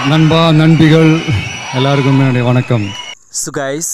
நண்பா நண்பிகள் எல்லாருக்குமே என்னுடைய வணக்கம். ஸோ கைஸ்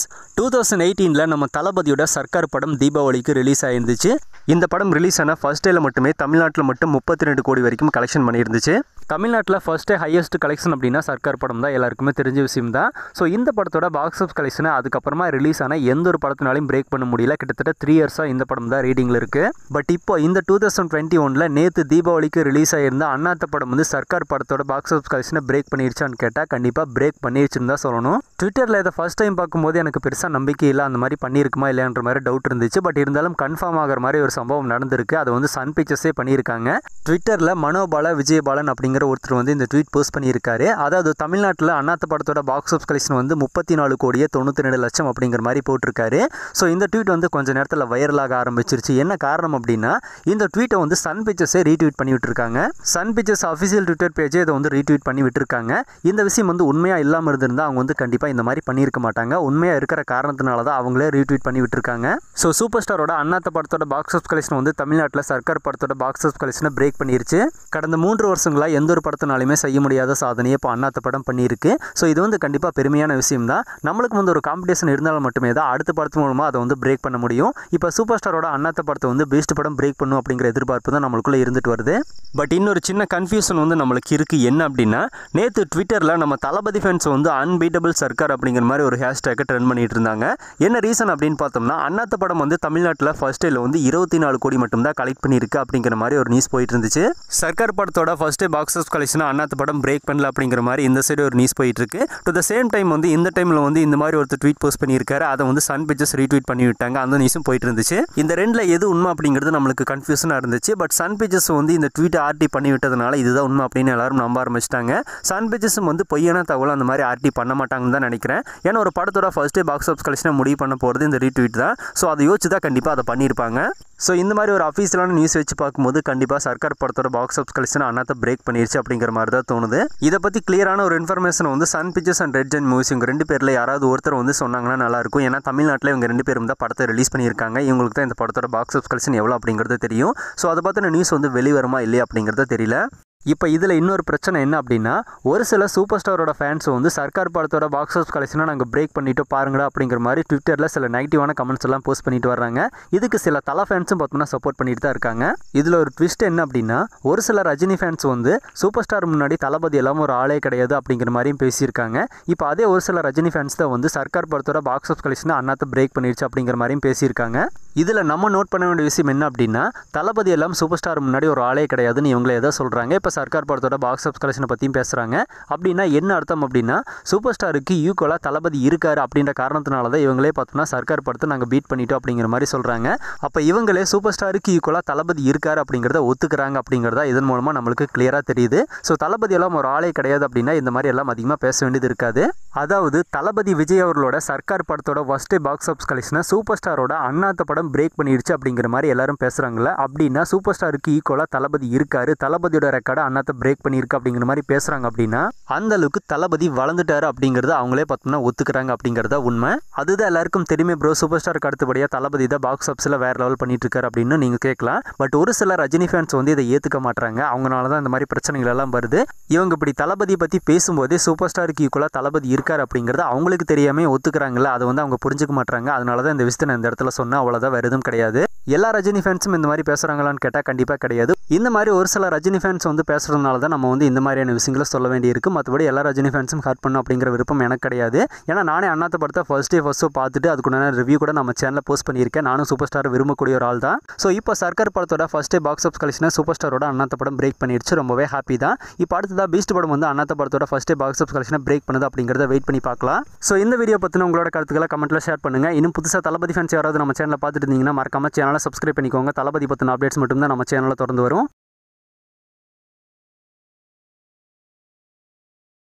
2018 நம்ம தளபதியோட சர்க்கார் படம் தீபாவளிக்கு ரிலீஸ் ஆயிருந்துச்சு. இந்த படம் ரிலீஸ் ஆன ஃபர்ஸ்ட் டேல மட்டுமே தமிழ்நாட்டில் மட்டும் 32 கோடி வரைக்கும் கலெக்ஷன் பண்ணியிருந்துச்சு. தமிழ்நாட்டில் ஃபர்ஸ்ட் டே ஹையஸ்ட் கலெக்ஷன் அப்படின்னா சர்க்கார் படம் தான், எல்லாருக்குமே தெரிஞ்ச விஷயம் தான். ஸோ இந்த படத்தோட பாக்ஸ் ஆஃபீஸ் கலெக்ஷனை அதுக்கப்புறமா ரிலீஸ் ஆன எந்த ஒரு படத்தினாலையும் பிரேக் பண்ண முடியல. கிட்டத்தட்ட 3 இயர்ஸாக இந்த படம் தான் ரீடிங்கில் இருக்குது. பட் இப்போ இந்த 2021 நேற்று தீபாவளிக்கு ரிலீஸ் ஆகியிருந்த அண்ணாத்த படம் வந்து சர்க்கார் படத்தோட பாக்ஸ் ஆஃபீஸ் கலெக்ஷனை பிரேக் பண்ணிருச்சான்னு கேட்டால் கண்டிப்பாக பிரேக் பண்ணிருச்சுன்னு தான் சொல்லணும். ட்விட்டரில் இதை ஃபர்ஸ்ட் டைம் பார்க்கும்போது எனக்கு பெருசாக நம்பிக்கை இல்லை, அந்த மாதிரி பண்ணியிருக்குமா இல்லைன்ற மாதிரி டவுட் இருந்துச்சு. பட் இருந்தாலும் கன்ஃபார்ம் ஆகிற மாதிரி ஒரு சம்பவம் நடந்திருக்கு. அதை வந்து சன் பிக்சர்ஸே பண்ணியிருக்காங்க. ட்விட்டரில் மனோபாலா விஜயபாலன் அப்படிங்கிற ஒருத்தர் வந்து இந்த ட்வீட் போஸ்ட் பண்ணியிருக்காரு. அதாவது தமிழ்நாட்டில் அண்ணாத்த படத்தோட பாக்ஸ் ஆஃபீஸ் கலெக்ஷன் வந்து 34 கோடியே 92 லட்சம் அப்படிங்கிற மாதிரி போட்டிருக்காரு. ஸோ இந்த ட்வீட் வந்து கொஞ்ச நேரத்தில் வைரலாக ஆரம்பிச்சிருச்சு. என்ன காரணம் அப்படின்னா இந்த ட்வீட்டை வந்து சன் பிக்சர்ஸே ரீட்வீட் பண்ணி விட்டுருக்காங்க. சன் பிக்சர்ஸ் அஃபிஷியல் ட்விட்டர் பேஜே இதை வந்து ரீட்வீட் பண்ணி விட்டுருக்காங்க. இந்த விஷயம் வந்து உண்மையாக இல்லாமல் இருந்திருந்தால் அவங்க வந்து கண்டிப்பாக இந்த மாதிரி பண்ணியிருக்க மாட்டாங்க. உண்மையாக இருக்கிற காரணத்தினால தான் அவங்களே ரீட்வீட் பண்ணி விட்டுருக்காங்க. ஸோ சூப்பர் ஸ்டாரோட அண்ணாத்த படத்தோட பாக்ஸ் ஆஃபீஸ் கலெக்ஷன் வந்து தமிழ்நாட்டில் சர்க்கார் படத்தோட பாக்ஸ் ஆஃபீஸ் கலெக்ஷனை பிரேக் பண்ணிருச்சு. கடந்த 3 வருஷங்களாக எந்த ஒரு படத்தினாலுமே செய்ய முடியாத சாதனையை இப்போ அண்ணாத்த படம் பண்ணியிருக்கு. ஸோ இது வந்து கண்டிப்பாக பெருமையான விஷயம் தான். நம்மளுக்கு வந்து ஒரு காம்படிஷன் இருந்தாலும் மட்டுமே தான் அடுத்த படத்து மூலமாக அதை வந்து பிரேக் பண்ண முடியும். இப்போ சூப்பர் ஸ்டாரோட அண்ணாத்த படத்தை வந்து பெஸ்ட் படம் பிரேக் பண்ணும் அப்படிங்கிற எதிர்பார்ப்பு தான் நம்மளுக்குள்ளே இருந்துட்டு வருது. பட் இன்னொரு சின்ன கன்ஃபியூஷன் வந்து நம்மளுக்கு இருக்குது. என்ன அப்படின்னா நேற்று ட்விட்டரில் நம்ம தளபதி ஃபேன்ஸ் வந்து அன்பீட்டபிள் சர்க்கார் அப்படிங்கிற மாதிரி ஒரு ஹேஷ்டேக்கை ட்ரெண்ட் பண்ணிட்டு இருந்தாங்க. என்ன ரீசன் அப்படின்னு பார்த்தோம்னா அண்ணாத்த படம் வந்து தமிழ்நாட்டில் ஃபர்ஸ்ட் டேல வந்து 24 கோடி மட்டும் தான் கலெக்ட் பண்ணியிருக்கு அப்படிங்கிற மாதிரி ஒரு நியூஸ் போயிட்டு இருந்துச்சு. சர்க்கார் படத்தோட first day box office collection Annaatthe படம் பிரேக் பண்ணல அப்படிங்கிற மாதிரி இந்த சைடு ஒரு நியூஸ் போயிட்டு இருக்கு. டு த சேம் டைம் வந்து இந்த டைமில் வந்து இந்த மாதிரி ஒருத்தர் ட்வீட் போஸ்ட் பண்ணியிருக்காரு. அதை வந்து சன் பிக்சர்ஸ் ரீட்வீட் பண்ணி விட்டாங்க. அந்த நியூஸும் போயிட்டு இருந்துச்சு. இந்த ரெண்டில் எது உண்மை அப்படிங்கிறது நம்மளுக்கு கன்ஃபியூஷனாக இருந்துச்சு. பட் சன் பிக்சர்ஸ் வந்து இந்த ட்வீட்டை ஆர்டி பண்ணி விட்டதுனால இதுதான் உண்மை அப்படின்னு எல்லாரும் நம்ப ஆரம்பிச்சிட்டாங்க. சன் பிக்சர்ஸும் வந்து பொய்யான தகவல் அந்த மாதிரி ஆர்டி பண்ண மாட்டாங்கன்னு தான் நினைக்கிறேன். ஏன்னா ஒரு படத்தோட ஃபர்ஸ்ட் டே பாக்ஸ் ஆஃபீஸ் கலெக்ஷனை முடிவு பண்ண போகிறது இந்த ரீட்வீட் தான். ஸோ அதை யோசிச்சு தான் கண்டிப்பாக அதை பண்ணியிருப்பாங்க. ஸோ இந்த மாதிரி ஒரு அஃபீஷியலான நியூஸ் வச்சு பார்க்கும்போது கண்டிப்பாக சர்க்கார் படத்தோட box office collection Annaatthe break பண்ணிருச்சு அப்படிங்கிற மாதிரி தான் தோணுது. இதை பற்றி கிளியரான ஒரு இன்ஃபர்மேஷன் வந்து sun pictures and red giant movies இவங்க 2 பேரில் யாராவது ஒருத்தர் வந்து சொன்னாங்கன்னா நல்லாயிருக்கும். ஏன்னா தமிழ்நாட்டில் இவங்க 2 பேரும் தான் படத்தை ரிலீஸ் பண்ணியிருக்காங்க. இவங்களுக்கு தான் இந்த படத்தோட பாக்ஸ் ஆஃபீஸ் கலெக்ஷன் எவ்வளோ அப்படிங்கிறது தெரியும். ஸோ அதை பார்த்தின நியூஸ் வந்து வெளிவருமா இல்லையா அப்படிங்கிறது தெரியல. இப்போ இதில் இன்னொரு பிரச்சனை என்ன அப்படின்னா ஒரு சில சூப்பர் ஸ்டாரோட ஃபேன்ஸ் வந்து சர்க்கார் படத்தோட பாக்ஸ் ஆஃபீஸ் கலெக்ஷனை நாங்கள் பிரேக் பண்ணிட்டு பாருங்கடா அப்படிங்கிற மாதிரி ட்விட்டரில் சில நெகட்டிவான கமெண்ட்ஸ் எல்லாம் போஸ்ட் பண்ணிட்டு வர்றாங்க. இதுக்கு சில தலை ஃபேன்ஸும் பார்த்தோம்னா சப்போர்ட் பண்ணிட்டு தான் இருக்காங்க. இதில் ஒரு ட்விஸ்ட் என்ன அப்படின்னா ஒரு சில ரஜினி ஃபேன்ஸ் வந்து சூப்பர் ஸ்டார் முன்னாடி தளபதி எல்லாம் ஒரு ஆளே கிடையாது அப்படிங்கிற மாதிரியும் பேசியிருக்காங்க. இப்போ அதே ஒரு சில ரஜினி ஃபேன்ஸ் தான் வந்து சர்க்கார் படத்தோட பாக்ஸ் ஆஃபீஸ் கலெக்ஷனை அண்ணாத்த பிரேக் பண்ணிடுச்சு அப்படிங்கிற மாதிரியும் பேசியிருக்காங்க. இதில் நம்ம நோட் பண்ண வேண்டிய விஷயம் என்ன அப்படின்னா தளபதி எல்லாம் சூப்பர் ஸ்டார் முன்னாடி ஒரு ஆளே கிடையாதுன்னு இவங்களை எதை சொல்கிறாங்க. இப்போ சர்க்கார் படத்தோட பாக்ஸ் ஆஃபீஸ் கலெக்ஷனை பற்றியும் பேசுகிறாங்க. அப்படின்னா என்ன அர்த்தம் அப்படின்னா சூப்பர் ஸ்டாருக்கு ஈக்குவலாக தளபதி இருக்காரு அப்படின்ற காரணத்தினால தான் இவங்களே பார்த்தோம்னா சர்க்கார் படத்தை நாங்கள் பீட் பண்ணிட்டோம் அப்படிங்கிற மாதிரி சொல்கிறாங்க. அப்போ இவங்களே சூப்பர் ஸ்டாருக்கு ஈக்குவலாக தளபதி இருக்காரு அப்படிங்கிறத ஒத்துக்கிறாங்க அப்படிங்கிறதா இதன் மூலமாக நம்மளுக்கு கிளியராக தெரியுது. ஸோ தளபதி எல்லாம் ஒரு ஆளே கிடையாது அப்படின்னா இந்த மாதிரி எல்லாம் அதிகமாக பேச வேண்டியது இருக்காது. அதாவது தளபதி விஜய் அவர்களோட சர்க்கார் படத்தோட ஃபர்ஸ்ட் டே பாக்ஸ் ஆஃபீஸ் கலெக்ஷனை சூப்பர் ஸ்டாரோட அண்ணாத்த படம் பிரேக் பண்ணிடுச்சு அப்படிங்கிற மாதிரி எல்லாரும் பேசுகிறாங்களே. அப்படின்னா சூப்பர் ஸ்டாருக்கு ஈக்குவலாக தளபதி இருக்காரு, தளபதியோட ரெக்கார்டை அண்ணாத்த பிரேக் பண்ணியிருக்கு அப்படிங்கிற மாதிரி பேசுகிறாங்க. அப்படின்னா அந்த அளவுக்கு தளபதி வளர்ந்துட்டாரு அப்படிங்கிறத அவங்களே பார்த்தோம்னா ஒத்துக்கிறாங்க அப்படிங்கிறத உண்மை. அதுதான் எல்லாருக்கும் தெரியுமே ப்ரோ, சூப்பர் ஸ்டாருக்கு அடுத்தபடியாக தளபதி தான் பாக்ஸ் ஆஃபீஸில் வேறு லெவல் பண்ணிட்டு இருக்காரு அப்படின்னு நீங்கள் கேட்கலாம். பட் ஒரு சில ரஜினி ஃபேன்ஸ் வந்து இதை ஏற்றுக்க மாட்டாங்க. அவங்களால தான் இந்த மாதிரி பிரச்சனைகள் எல்லாம் வருது. இவங்க இப்படி தளபதி பற்றி பேசும்போதே சூப்பர் ஸ்டாருக்கு ஈக்குவலாக தளபதி இருக்கார் அப்படிங்கிறது அவங்களுக்கு தெரியாமல் ஒத்துக்கிறாங்களே. அதை வந்து அவங்க புரிஞ்சுக்க மாட்டாங்க. அதனால தான் இந்த விஷயத்தை நான் இந்த இடத்துல சொன்னேன். அவ்வளோதான், வேறு எதுவும் கிடையாது. எல்லா ரஜினி ஃபேன்ஸும் இந்த மாதிரி பேசுகிறாங்களான்னு கேட்டால் கண்டிப்பாக கிடையாது. இந்த மாதிரி ஒரு சில ரஜினி ஃபேன்ஸ் வந்து பேசுகிறதுனால தான் நம்ம வந்து இந்த மாதிரியான விஷயங்களை சொல்ல வேண்டியிருக்கு. மற்றபடி எல்லா ரஜினி ஃபேன்ஸும் ஹர்ட் பண்ணும் அப்படிங்கிற விருப்பம் எனக்கு கிடையாது. ஏன்னா நானே அண்ணாத்த படத்தை ஃபர்ஸ்ட் ஷோ பார்த்துட்டு அதுக்குண்டான ரிவ்யூ கூட நம்ம சேனலில் போஸ்ட் பண்ணியிருக்கேன். நானும் சூப்பர் ஸ்டார் விரும்பக்கூடிய ஒரு ஆள் தான். ஸோ இப்போ சர்க்கார் படத்தோட ஃபர்ஸ்ட் டே பாக்ஸ் ஆஃபீஸ் கலெக்ஷனை சூப்பர் ஸ்டாரோட அண்ணாத்த படம் பிரேக் பண்ணிடுச்சு. ரொம்பவே ஹாப்பி தான். இப்போ அடுத்ததாக பீஸ்ட் படம் வந்து அண்ணாத்த படத்தோட ஃபர்ஸ்ட் டே பாக்ஸ் ஆஃபீஸ் கலெக்ஷனை பிரேக் பண்ணுது அப்படிங்கிறத வெயிட் பண்ணி பார்க்கலாம். ஸோ இந்த வீடியோ பற்றின உங்களோட கருத்துக்களை கமெண்ட்டில் ஷேர் பண்ணுங்கள். இன்னும் புதுசாக தளபதி ஃபேன்ஸ் யாராவது நம்ம சேனலில் பார்த்துட்டு இருந்தீங்கன்னா மறக்காம சேனலை சப்ஸ்கிரைப் பண்ணிக்கோங்க. தளபதி பற்றின அப்டேட்ஸ் மட்டும் தான் நம்ம சேனலில் தொடர்ந்து வரும்.